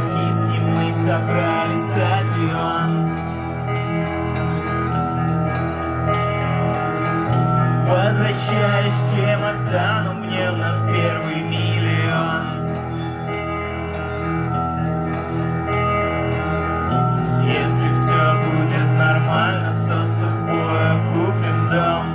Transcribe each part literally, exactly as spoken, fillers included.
хит, с ним мы собрали стадион. Возвращаясь к чемодану, мне в нас первый миллион. Если все будет нормально, то с тобой купим дом.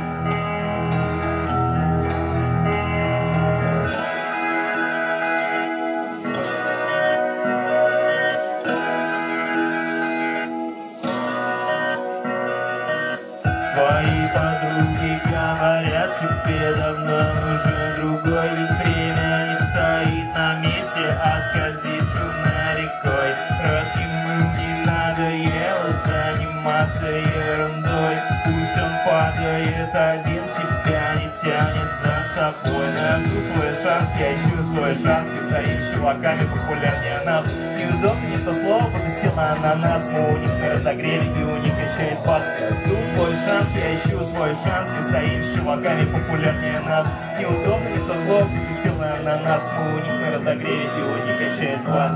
Твои подруги говорят, тебе давно нужен другой, ведь время не стоит на месте, а скользит шумной рекой. Раз ему не надоело заниматься ерундой, пусть он падает один, тебя не тянет за собой. Но я жду свой шанс, я ищу свой шанс, мы стоим чуваками популярнее нас. Неудобно, не то слово, подусил на ананас, мы у них на разогреве и у них качает бас. Я жду свой шанс, я ищу свой шанс, мы стоим с чуваками популярнее нас. Неудобно, не то слово, подусил на ананас, мы у них на разогреве и у них качает бас.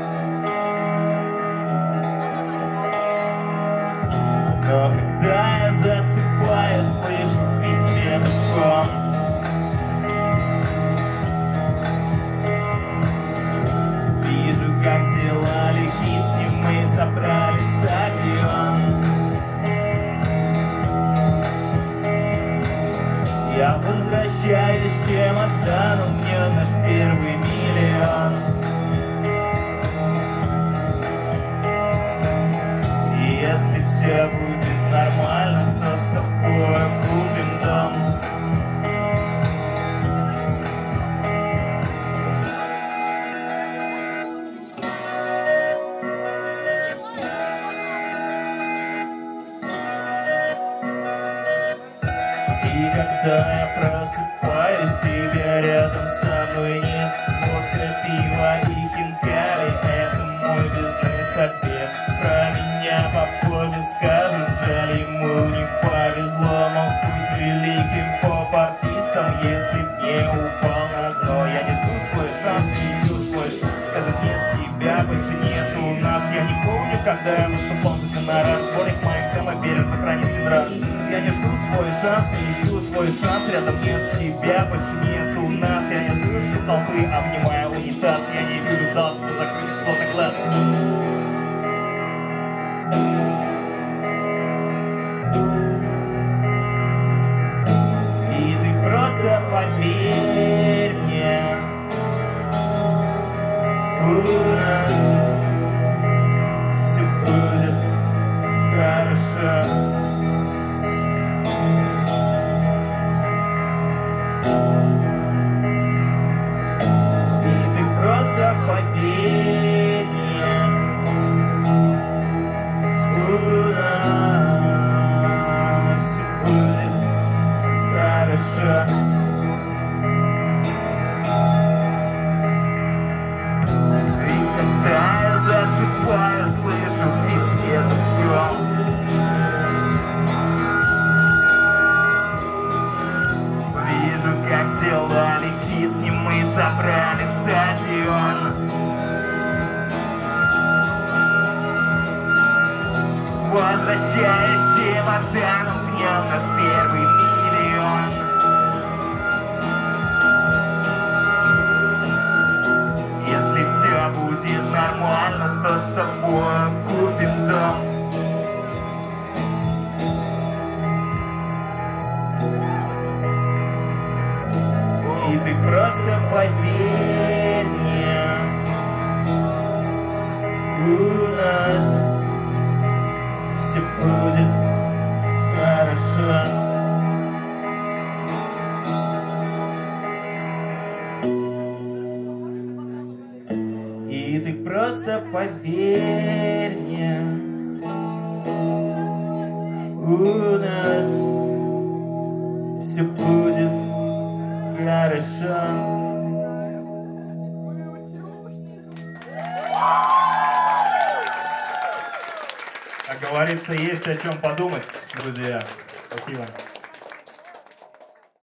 Но когда я засыпаю, слышу ведь сверху. Вижу, как сделали хит, с ним мы собрали стадион. Я возвращаюсь с чемоданом, мне наш первый миллион. И если все будет нормально, то с тобой купим дом. И когда я просыпаюсь, тебя рядом со мной нет. Водка, пиво и хинкали — это мой бизнес-обед. Про меня попозже скажут, жаль, ему не повезло. Мог быть великим поп-артистом, если б не упал на дно. Я не жду свой шанс, не ищу свой шанс, когда нет тебя, больше нет у нас. Я не помню, когда я выступал за гонорар, сборник моих тем бережно хранит генерал. Я не жду свой шанс, не ищу свой шанс, рядом нет тебя, больше нет у нас. Я не слышу толпы, обнимая унитаз, я не вижу зал, закрытых плотных глаз. И ты просто поверь мне, у нас все будет хорошо. Поверь мне, у нас все будет хорошо. И когда я засыпаю, слышу весь этот гром. Вижу, как сделали хит, с ним мы собрали стадион. Возвращаясь с чемоданом, днем наш первый миллион. Если все будет нормально, то с тобой купим дом. И ты просто поверь мне, у нас все будет хорошо. И ты просто поверь мне, у нас все будет хорошо. Как говорится, есть о чем подумать, друзья. Спасибо.